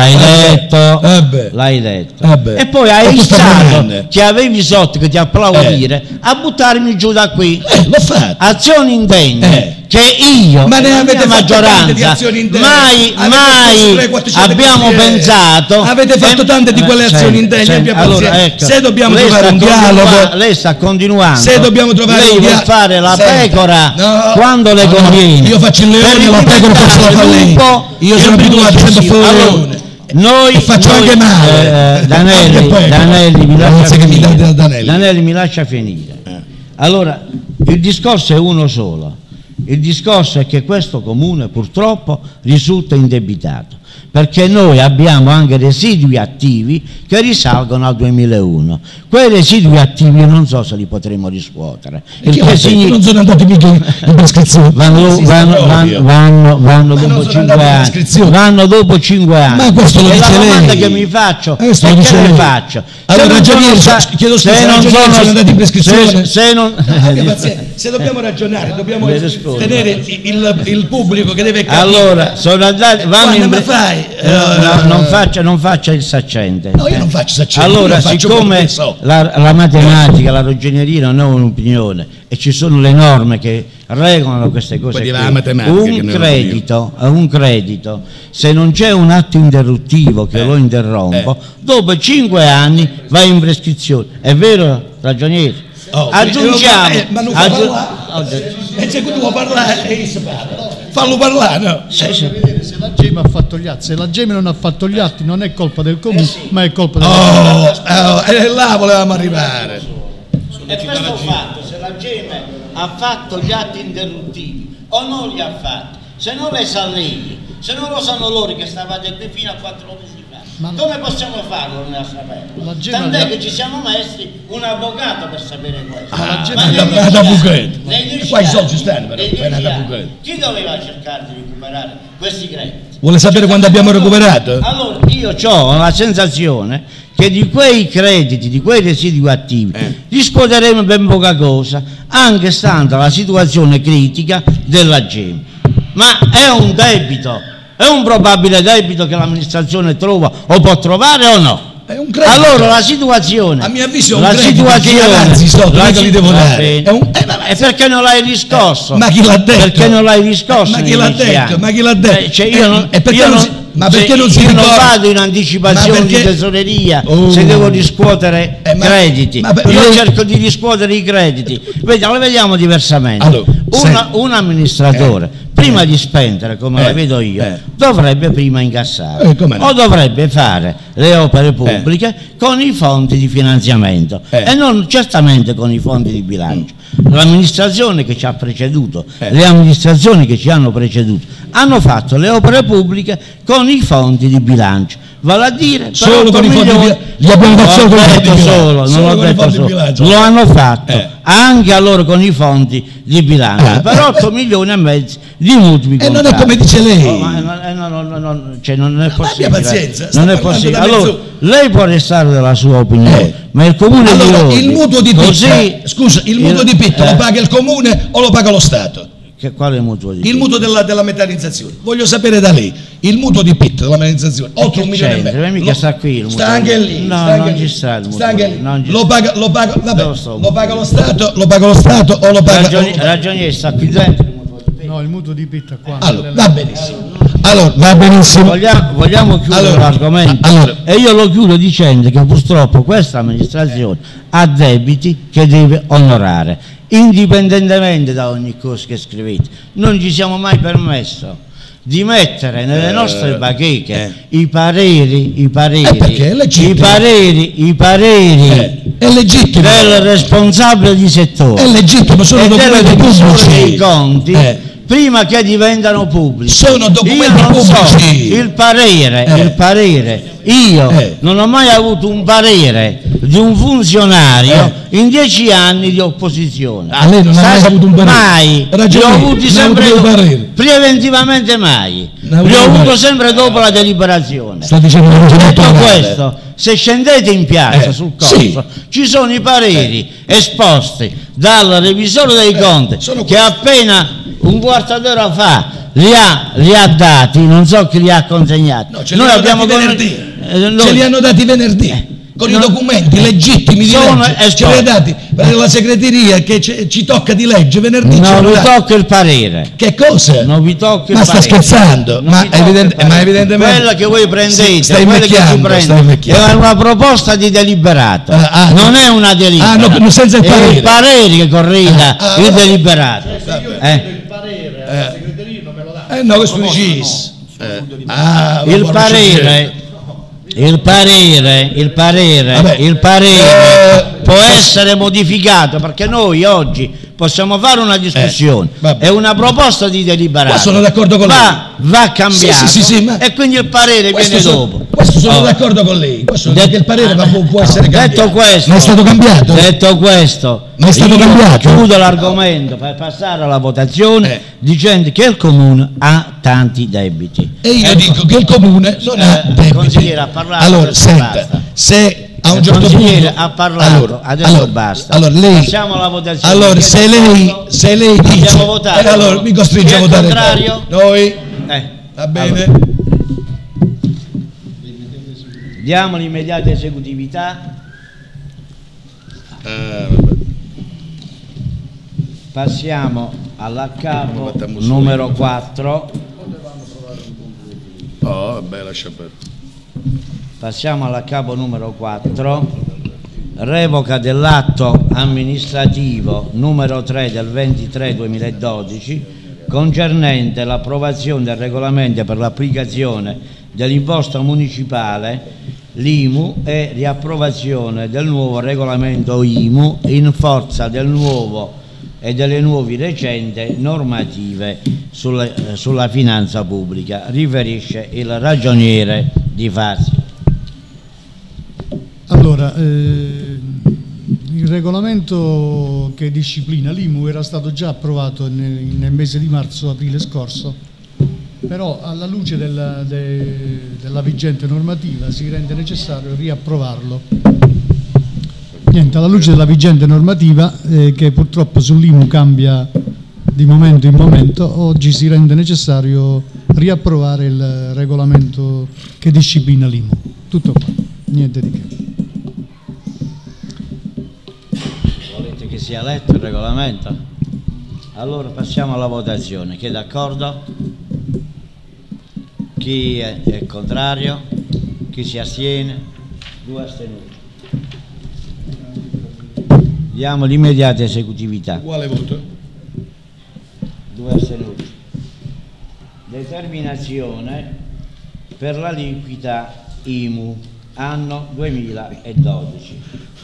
E poi hai iniziato, che avevi sotto, che ti applaudire, a buttarmi giù da qui. L'ho fatto. Azioni indegne. Che io ma ne avete maggioranza mai abbiamo pensato. Avete fatto tante di quelle azioni indegne. Allora, ecco, se dobbiamo trovare un dialogo, lei sta continuando. Se dobbiamo trovare lei un dialogo, vuol fare la pecora quando le conviene. Io faccio il leone, la pecora faccio la fallina. Io sono abituato a sempre fare il leone. Noi faccio anche male. Danelli mi lascia finire. Allora, il discorso è uno solo. Il discorso è che questo comune purtroppo risulta indebitato, perché noi abbiamo anche residui attivi che risalgono al 2001. Quei residui attivi io non so se li potremo riscuotere. Non sono andati mica in prescrizione. Vanno dopo 5 anni. Vanno dopo 5 anni. Ma questo lo dice lei. La domanda che mi faccio è che ne faccio? Allora, chiedo scusa, se non sono andati in prescrizione. Se dobbiamo ragionare, dobbiamo tenere il pubblico che deve capire. Allora, sono andati. Non faccia il saccente. No, io non faccio saccente. Allora, siccome la matematica, la ragioneria non è un'opinione e ci sono le norme che regolano queste cose, un credito, se non c'è un atto interruttivo che lo interrompo, dopo 5 anni va in prescrizione. È vero, ragioniere? Aggiungiamo. Se tu vuoi parlare, fallo parlare, no? Se la GEM ha fatto gli atti, se la GEM non ha fatto gli atti non è colpa del comune, ma è colpa del e là volevamo arrivare. E questo fatto, se la GEM ha fatto gli atti interruttivi o non li ha fatti, se non le sa lei, se non lo sanno loro che stavate qui fino a 4 mesi fa, come possiamo farlo noi a saperlo? Tant'è che ci siamo messi un avvocato per sapere questo. Qua i soldi stanno però, chi doveva cercare di recuperare questi crediti? Vuole sapere quando abbiamo recuperato? Allora, io ho la sensazione che di quei crediti, di quei residui attivi, riscuoteremo ben poca cosa, anche stando la situazione critica della GEM. Ma è un debito, è un probabile debito che l'amministrazione trova o può trovare o no? È un credito. Allora la situazione, a mio avviso è un credito, li devo dare. E perché non l'hai riscosso? Ma chi l'ha detto? Perché non l'hai riscosso? Ma chi l'ha detto? Ma chi l'ha detto? Io non vado in anticipazione di tesoreria se devo riscuotere crediti. Io cerco di riscuotere i crediti. Lo vediamo diversamente. Allora, un amministratore prima di spendere, come la vedo io, dovrebbe prima incassare o dovrebbe fare le opere pubbliche con i fondi di finanziamento e non certamente con i fondi di bilancio. L'amministrazione che ci ha preceduto, le amministrazioni che ci hanno preceduto hanno fatto le opere pubbliche con i fondi di bilancio. vale a dire per solo 8 con i fondi milioni, gli abbiamo dato solo con i fondi di bilancio. non l'ho con i detto fondi di solo, bilancio. lo hanno fatto anche a loro con i fondi di bilancio per 8 milioni e mezzo di mutui E non è contratti. come dice lei. Cioè non è possibile. pazienza, sta non è parlando possibile. da Allora, mezzo- lei può restare della sua opinione, ma il comune di Allora, Lodi, il mutuo di così, Pitta, scusa, il mutuo di Pitta lo paga il comune o lo paga lo Stato? Quale mutuo di Il Pitta? mutuo della metallizzazione. Voglio sapere da lei, il mutuo di Pitta della metallizzazione, oltre che 1 milione e c'entra? mezzo. Mica sta qui il mutuo. Sta anche lì. No, sta anche non lì. ci sta il mutuo. Sta anche lì. Non ci Lo sta. paga, vabbè, Dove sta il lo mutuo? paga lo Stato o lo paga... Ragioniere sta qui dentro il mutuo di Pitta. No, il mutuo di Pitta qua. Allora, va benissimo. Allora, va benissimo. Vogliamo chiudere Allora, l'argomento e io lo chiudo dicendo che purtroppo questa amministrazione ha debiti che deve onorare, indipendentemente da ogni cosa che scrivete. Non ci siamo mai permesso di mettere nelle nostre bacheche i pareri perché è legittimo. i pareri È legittimo. del responsabile di settore È legittimo, sono e delle documenti revisore pubblici. dei conti prima che diventano pubblici. Sono documenti Io non so pubblici. il parere, io non ho mai avuto un parere di un funzionario in 10 anni di opposizione. lei non ha mai avuto un parere? Mai. Ragione, Li ho avuti non ha sempre avuto un parere. preventivamente mai. Non ha Li ho avuto un avuto parere. sempre dopo la deliberazione. Sta dicendo una cosa molto Detto grave. questo, se scendete in piazza sul corso, sì. ci sono i pareri esposti dal revisore dei conti sono che appena un quarto d'ora fa li ha dati, non so chi li ha consegnati. No, ce li hanno dati venerdì. noi- Ce li hanno dati venerdì. Con i documenti legittimi di sono legge. Ce esposti. li ha dati per la segreteria che ci tocca di legge venerdì. ce non li vi ha dati. tocca il parere. Che cosa? Non vi tocca il Ma sta parere. scherzando? Non Ma vi tocca il parere. evidentemente quella che voi prendete, stai quella che si invecchiando, stai prende invecchiando. è una proposta di deliberato, non è una delibera. no, senza il è parere. il parere che corrida il vabbè. deliberato. Il parere alla segreteria non me lo dà. No, questo dici. Il parere può essere modificato perché noi oggi possiamo fare una discussione vabbè. è una proposta di deliberato. Ma sono d'accordo con lei. Va cambiato Sì, ma e quindi il parere viene dopo. Questo sono d'accordo con lei. Perché il parere può essere cambiato. Detto questo, Ma è stato cambiato? Detto questo, Ma è stato io cambiato? chiudo l'argomento per passare alla votazione dicendo che il comune ha tanti debiti. E io dico che il comune non ha debiti. Consigliere ha parlato, Allora, adesso senta, basta. se a un Il certo consigliere punto ha parlato, adesso basta. Allora, lei, Passiamo alla votazione. allora Chi è se lei dice, Abbiamo votato. allora mi costringe Chi a è votare contrario? noi, va allora, bene. diamo l'immediata esecutività. Passiamo all'accapo numero 4. Oh, vabbè, lascia perdere. Passiamo all'accapo numero 4. Revoca dell'atto amministrativo numero 3 del 23/2012 concernente l'approvazione del regolamento per l'applicazione dell'imposta municipale, l'IMU, e riapprovazione del nuovo regolamento IMU in forza del nuovo e delle nuove recenti normative sulla finanza pubblica, riferisce il ragioniere Di Fasi. Allora, il regolamento che disciplina l'IMU era stato già approvato nel mese di marzo-aprile scorso, però alla luce della vigente normativa si rende necessario riapprovarlo. Niente, alla luce della vigente normativa, che purtroppo sull'IMU cambia di momento in momento, oggi si rende necessario riapprovare il regolamento che disciplina l'IMU. Tutto qua, niente di che. Volete che sia letto il regolamento? Allora passiamo alla votazione. Chi è d'accordo? Chi è contrario? Chi si astiene? 2 astenuti. Diamo l'immediata esecutività. Quale voto? 2 astenuti. Determinazione per la liquida IMU anno 2012.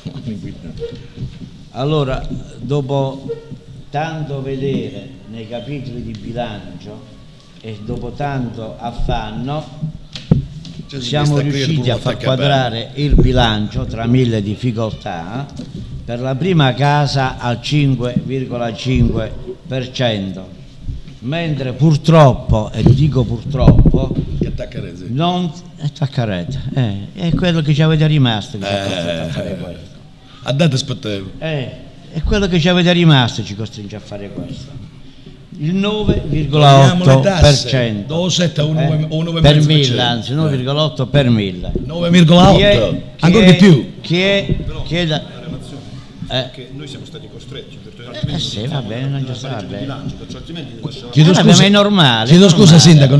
Allora, dopo tanto vedere nei capitoli di bilancio e dopo tanto affanno, siamo riusciti a far quadrare il bilancio tra mille difficoltà per la prima casa al 5,5%, mentre purtroppo, e dico purtroppo, non attaccarete, è quello che ci avete rimasto che ci ha costretto a fare questo. A date aspettavo. È quello che ci avete rimasto ci costringe a fare questo. Il 9,8% do 7 o 9,5% per 1000, anzi 9,8 per 1000. 9,8 ancora di più. Che da Che noi siamo stati costretti, sì, va bene, non ci sta bene. Chiedo Ma scusa, è normale. chiedo scusa sindaco,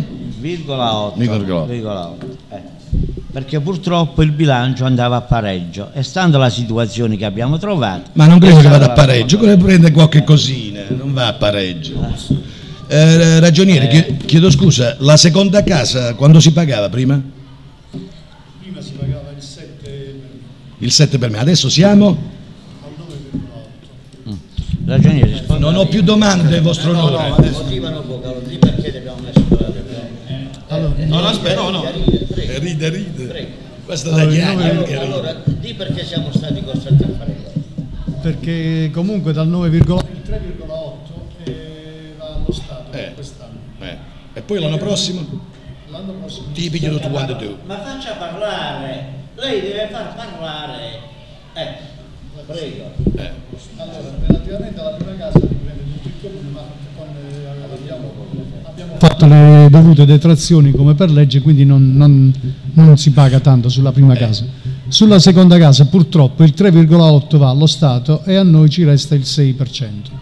9,8. Perché purtroppo il bilancio andava a pareggio e stando alla situazione che abbiamo trovato. ma non credo che vada a pareggio, quello prende qualche cosina, non va a pareggio. Ragioniere, chiedo scusa, la seconda casa quando si pagava prima? Prima si pagava il 7 Il 7 per me, adesso siamo? al 9,8. Ragioniere, risponda. Non ho più domande, vostro onore. Motivano poco, perché abbiamo messo Allora, aspetta, no. Ride. Questo Allora, da il chiacchiere. nove- che ride. Allora, di perché siamo stati costretti a fare questo? perché comunque dal 9,8 il 3,8 va allo Stato quest'anno. E poi l'anno prossimo? L'anno prossimo Ti piglio tu quando tu. Ma faccia parlare, lei deve far parlare. Prego. Allora, relativamente alla prima casa dipende tutto il comune, ma abbiamo fatto le dovute detrazioni come per legge, quindi non si paga tanto sulla prima casa. Sulla seconda casa purtroppo il 3,8 va allo Stato e a noi ci resta il 6%.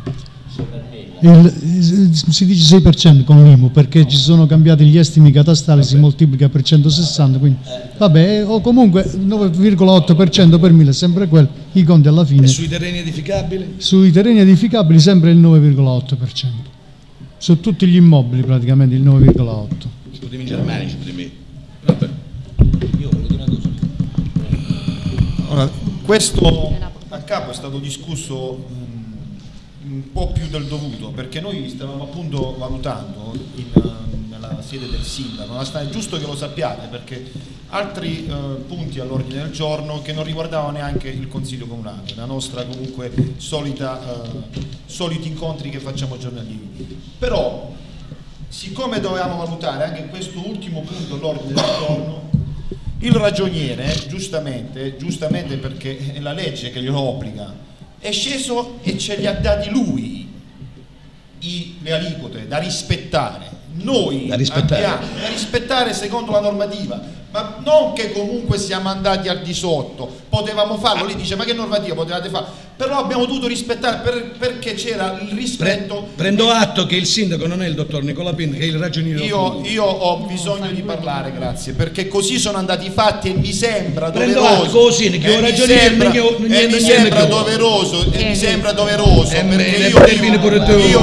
Si dice 6% con l'IMU perché ci sono cambiati gli estimi catastali, si moltiplica per 160, quindi vabbè, o comunque 9,8% per 1000 è sempre quello, i conti alla fine. E sui terreni edificabili? Sui terreni edificabili sempre il 9,8%, su tutti gli immobili praticamente il 9,8%. Scusami in Germania, scusami. Vabbè. Io voglio dire una cosa. Allora, questo a capo è stato discusso un po' più del dovuto, perché noi stavamo appunto valutando nella sede del sindaco, ma è giusto che lo sappiate, perché altri punti all'ordine del giorno che non riguardavano neanche il Consiglio Comunale, la nostra comunque soliti incontri che facciamo giornalieri. Però, siccome dovevamo valutare anche questo ultimo punto all'ordine del giorno, il ragioniere, giustamente perché è la legge che glielo obbliga, è sceso e ce li ha dati lui le aliquote da rispettare. Noi Da rispettare. abbiamo da rispettare secondo la normativa, ma non che comunque siamo andati al di sotto, potevamo farlo. Lei dice ma che normativa potevate fare? Però abbiamo dovuto rispettare perché c'era il rispetto. Prendo atto che il sindaco non è il dottor Nicola Pinto, che è il ragioniere. Io ho bisogno di parlare, grazie, perché così sono andati i fatti e mi sembra Prendo doveroso. atto così, che ho ragioniere, Mi sembra doveroso perché io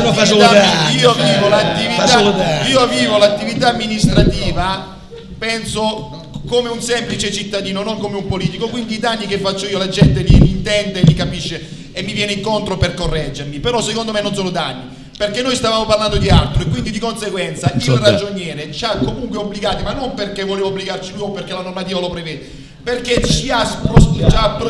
vivo l'attività amministrativa, penso come un semplice cittadino, non come un politico, quindi i danni che faccio io la gente li intende, li capisce e mi viene incontro per correggermi, però secondo me non sono danni, perché noi stavamo parlando di altro e quindi di conseguenza il ragioniere ci ha comunque obbligati, ma non perché voleva obbligarci lui o perché la normativa lo prevede, perché ci ha consigliato,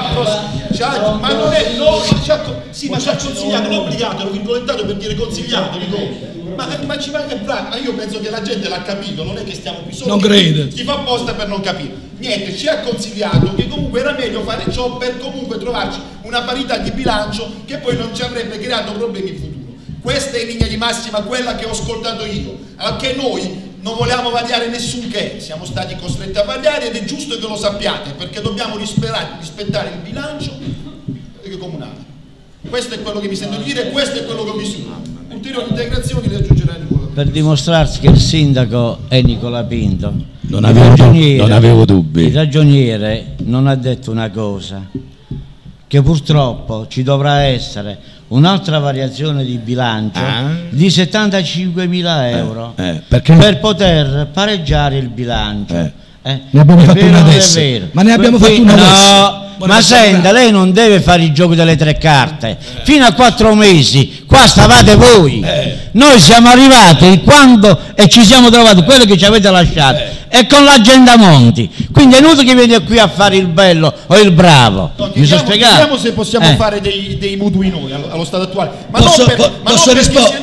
non obbligato, l'ho virgolettato per dire consigliato, dico. Ma io penso che la gente l'ha capito, non è che stiamo qui solo. Non crede. Si fa apposta per non capire. Niente, ci ha consigliato che comunque era meglio fare ciò per comunque trovarci una parità di bilancio che poi non ci avrebbe creato problemi in futuro. Questa è in linea di massima quella che ho ascoltato io, anche noi non volevamo vagliare nessun che, siamo stati costretti a vagliare ed è giusto che lo sappiate, perché dobbiamo rispettare il bilancio comunale. Questo è quello che mi sento di dire, questo è quello che ho vissuto. Ulteriori integrazioni le aggiungerà Nicola. Per dimostrarsi che il sindaco è Nicola Pinto, Non avevo dubbi. il ragioniere non ha detto una cosa, che purtroppo ci dovrà essere un'altra variazione di bilancio di 75.000 euro perché? per poter pareggiare il bilancio. Ne abbiamo fatto una adesso. Ma ne abbiamo fatto una adesso. Ma senta, lei non deve fare i giochi delle tre carte. Fino a 4 mesi qua stavate voi. Noi siamo arrivati quando e ci siamo trovati quello che ci avete lasciato e con l'agenda Monti. Quindi è inutile che vieni qui a fare il bello o il bravo. Mi sono spiegato? Vediamo se possiamo fare dei mutui noi allo stato attuale. Ma Posso rispondere?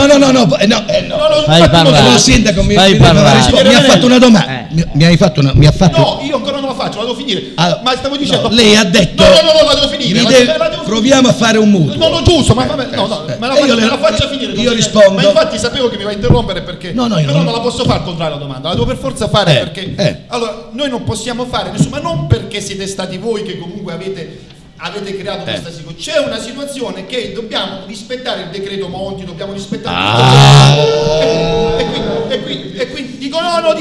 Fai parlare. Il sindaco mi Fai parlare. ha fatto una domanda. Mi ha fatto. No, io ancora non la faccio, la devo finire. Allora, ma stavo dicendo. Lei ha detto. No, la devo finire. Proviamo a fare un mutuo. No, giusto, ma me la faccia finire. Io rispondo. Ma infatti sapevo che mi va a interrompere perché. No, io però non la posso fare contrario la domanda, la devo per forza fare perché. Allora, noi non possiamo fare nessuno, ma non perché siete stati voi che comunque avete creato questa situazione. C'è una situazione che dobbiamo rispettare il decreto Monti, dobbiamo rispettare e quindi dico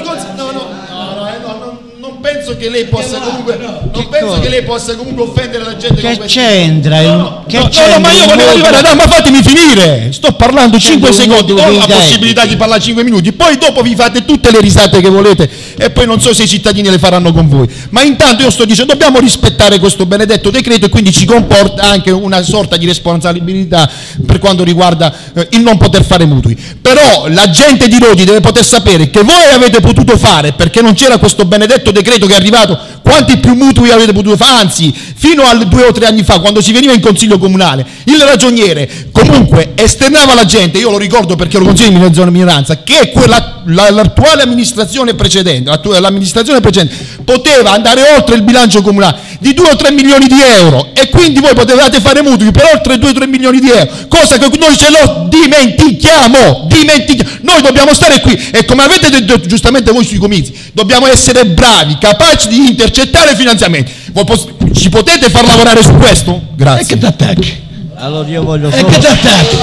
non penso che lei possa comunque che lei possa comunque offendere la gente Che con c'entra? No, ma io volevo arrivare, ma fatemi finire. Sto parlando 5 secondi, ho la possibilità di parlare 5 minuti, poi dopo vi fate tutte le risate che volete e poi non so se i cittadini le faranno con voi. Ma intanto io sto dicendo dobbiamo rispettare questo benedetto decreto e quindi ci comporta anche una sorta di responsabilità per quanto riguarda il non poter fare mutui. Però la gente di Lodi deve poter sapere che voi avete potuto fare perché non c'era questo benedetto decreto che è arrivato. Quanti più mutui avete potuto fare? Anzi, fino a 2 o 3 anni fa, quando si veniva in consiglio comunale, il ragioniere comunque esternava alla gente, io lo ricordo perché lo consiglio in zona minoranza, che l'attuale amministrazione precedente, poteva andare oltre il bilancio comunale di 2 o 3 milioni di euro e quindi voi potevate fare mutui per oltre 2 o 3 milioni di euro, cosa che noi ce lo dimentichiamo. Noi dobbiamo stare qui e come avete detto giustamente voi sui comizi, dobbiamo essere bravi, capaci di intercettare finanziamenti. Voi ci potete far lavorare su questo? Grazie. E che ti attacchi? Allora io voglio E solo, che ti attacchi?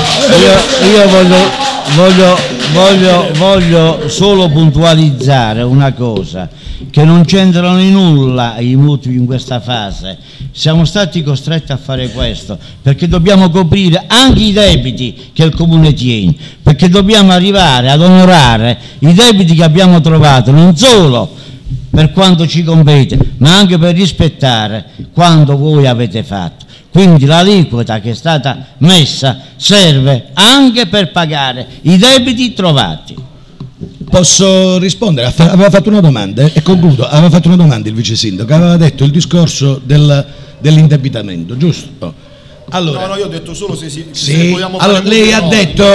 voglio solo puntualizzare una cosa, che non c'entrano in nulla i mutui in questa fase. Siamo stati costretti a fare questo perché dobbiamo coprire anche i debiti che il comune tiene, perché dobbiamo arrivare ad onorare i debiti che abbiamo trovato, non solo per quanto ci compete, ma anche per rispettare quanto voi avete fatto. Quindi l'aliquota che è stata messa serve anche per pagare i debiti trovati. Posso rispondere? Aveva fatto una domanda e concludo. Aveva fatto una domanda il vice sindaco, aveva detto il discorso dell'indebitamento, giusto? Allora, no, io ho detto solo se vogliamo allora fare lei ha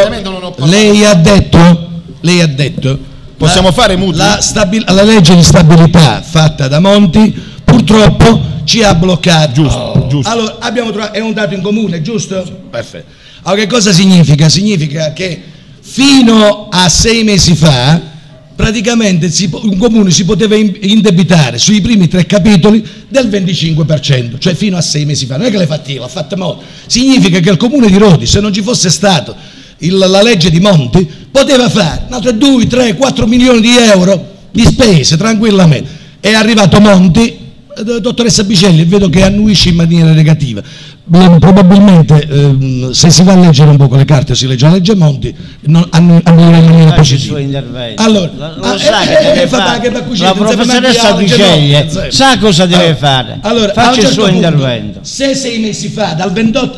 detto possiamo fare mutui? La legge di stabilità fatta da Monti purtroppo ci ha bloccato. Giusto. Allora abbiamo trovato, è un dato in comune, giusto? Perfetto. Allora che cosa significa? Significa che fino a 6 mesi fa praticamente un comune si poteva indebitare sui primi 3 capitoli del 25%, cioè fino a 6 mesi fa. Non è che l'ha fatta Monti. Significa che il comune di Rodi, se non ci fosse stato la legge di Monti, poteva fare altre 2, 3, 4 milioni di euro di spese tranquillamente. È arrivato Monti, dottoressa Bicelli, vedo che annuisce in maniera negativa. Probabilmente se si va a leggere un po' con le carte, si legge la legge Monti, annuirà in maniera positiva. Allora, lo sa che deve fare. La professoressa Bicelli sa cosa deve fare. Allora, faccia il suo intervento. Se 6 mesi fa dal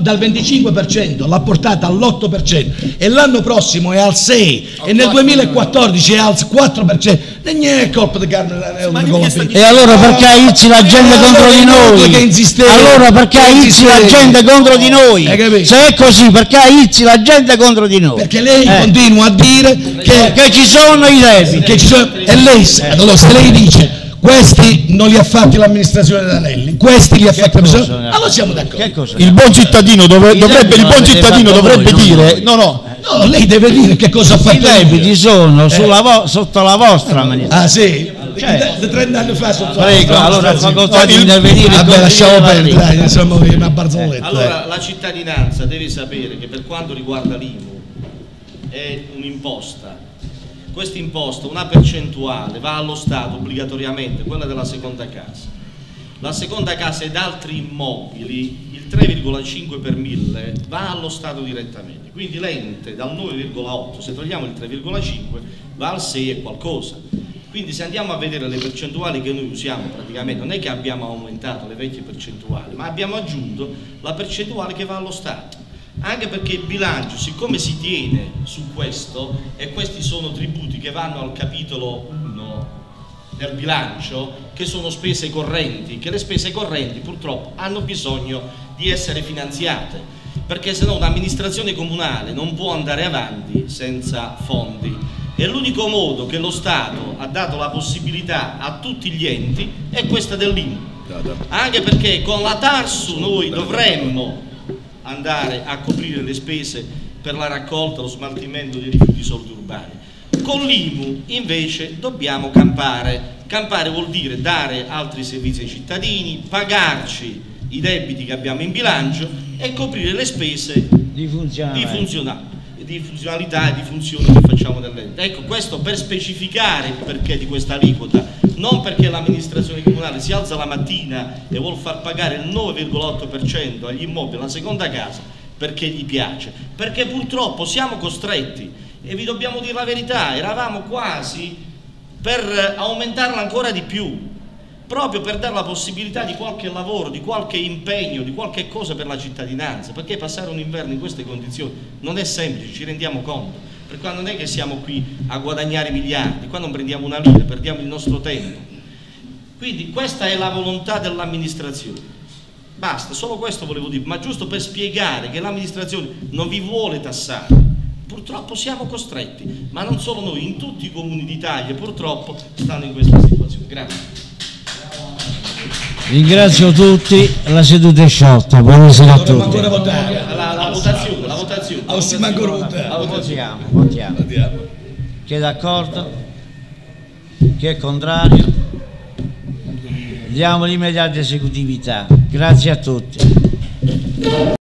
25% l'ha portata all'8% e l'anno prossimo è al 6% e nel 2014 è al 4%, non è colpa di Carlo. E allora perché aizzi la gente contro di noi? Allora perché aizzi la gente contro di noi? Se è così, perché aizzi la gente contro di noi? Perché lei continua a dire che ci sono i debiti. E lei, allora, se lei dice questi non li ha fatti l'amministrazione Danelli, questi li ha fatti l'amministrazione, allora siamo d'accordo. Il buon cittadino dovrebbe dire no, lei deve dire che cosa ha fatto. I debiti sono sotto la vostra amministrazione. Ah sì? Cioè, 30 anni fa sotto. Prego, allora fa cosa di intervenire. Vabbè, lasciamo perdere, insomma, una barzelletta. Allora, la cittadinanza deve sapere che per quanto riguarda l'IMU è un'imposta. Questa imposta, una percentuale, va allo Stato obbligatoriamente, quella della seconda casa. La seconda casa ed altri immobili, il 3,5 per 1000 va allo Stato direttamente. Quindi l'ente dal 9,8, se togliamo il 3,5, va al 6 e qualcosa. Quindi se andiamo a vedere le percentuali che noi usiamo, praticamente non è che abbiamo aumentato le vecchie percentuali, ma abbiamo aggiunto la percentuale che va allo Stato. Anche perché il bilancio, siccome si tiene su questo, e questi sono tributi che vanno al capitolo 1 del bilancio, che sono spese correnti, che le spese correnti purtroppo hanno bisogno di essere finanziate, perché se no un'amministrazione comunale non può andare avanti senza fondi. E l'unico modo che lo Stato ha dato la possibilità a tutti gli enti è questa dell'IMU. Anche perché con la TARSU noi dovremmo andare a coprire le spese per la raccolta e lo smaltimento dei rifiuti solidi urbani. Con l'IMU invece dobbiamo campare. Campare vuol dire dare altri servizi ai cittadini, pagarci i debiti che abbiamo in bilancio e coprire le spese di funzionalità e di funzione che facciamo nell'ente. Ecco, questo per specificare il perché di questa aliquota, non perché l'amministrazione comunale si alza la mattina e vuol far pagare il 9,8% agli immobili alla seconda casa perché gli piace, perché purtroppo siamo costretti, e vi dobbiamo dire la verità, eravamo quasi per aumentarla ancora di più, proprio per dare la possibilità di qualche lavoro, di qualche impegno, di qualche cosa per la cittadinanza, perché passare un inverno in queste condizioni non è semplice, ci rendiamo conto, perché qua non è che siamo qui a guadagnare miliardi, qua non prendiamo una lira, perdiamo il nostro tempo. Quindi questa è la volontà dell'amministrazione, basta, solo questo volevo dire, ma giusto per spiegare che l'amministrazione non vi vuole tassare, purtroppo siamo costretti, ma non solo noi, in tutti i comuni d'Italia purtroppo stanno in questa situazione. Grazie. Ringrazio tutti, la seduta è sciolta, buonasera a tutti. La votazione. Votiamo. Chi è d'accordo? Chi è contrario? Diamo l'immediata esecutività. Grazie a tutti.